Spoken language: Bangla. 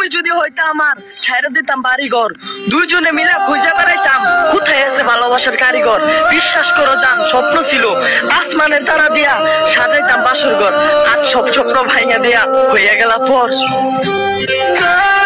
যদি হইতো আমার ছাইড়া দিতাম বাড়িঘর, দুইজনে মিলে খুঁজে বেড়াইতাম কোথায় আছে ভালোবাসার কারিগর। বিশ্বাস করো জান, স্বপ্ন ছিল আসমানের তারা দিয়া সাজাইতাম বাসর ঘর, আজ সব স্বপ্ন ভাইয়া দিয়া হইয়া গেল পর।